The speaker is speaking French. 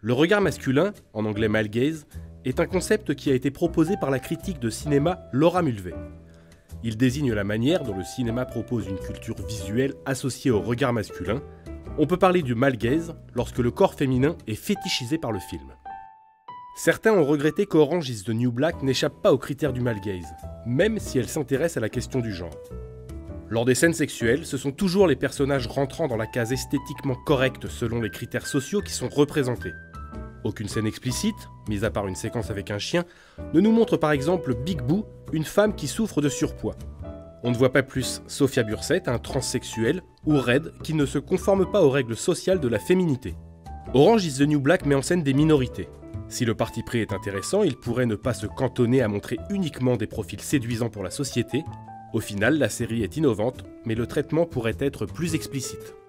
Le regard masculin, en anglais male gaze, est un concept qui a été proposé par la critique de cinéma Laura Mulvey. Il désigne la manière dont le cinéma propose une culture visuelle associée au regard masculin. On peut parler du male gaze lorsque le corps féminin est fétichisé par le film. Certains ont regretté qu'Orange is the New Black n'échappe pas aux critères du male gaze, même si elle s'intéresse à la question du genre. Lors des scènes sexuelles, ce sont toujours les personnages rentrant dans la case esthétiquement correcte selon les critères sociaux qui sont représentés. Aucune scène explicite, mis à part une séquence avec un chien, ne nous montre par exemple Big Boo, une femme qui souffre de surpoids. On ne voit pas plus Sophia Bursett, un transsexuel, ou Red, qui ne se conforme pas aux règles sociales de la féminité. Orange is the New Black met en scène des minorités. Si le parti pris est intéressant, il pourrait ne pas se cantonner à montrer uniquement des profils séduisants pour la société. Au final, la série est innovante, mais le traitement pourrait être plus explicite.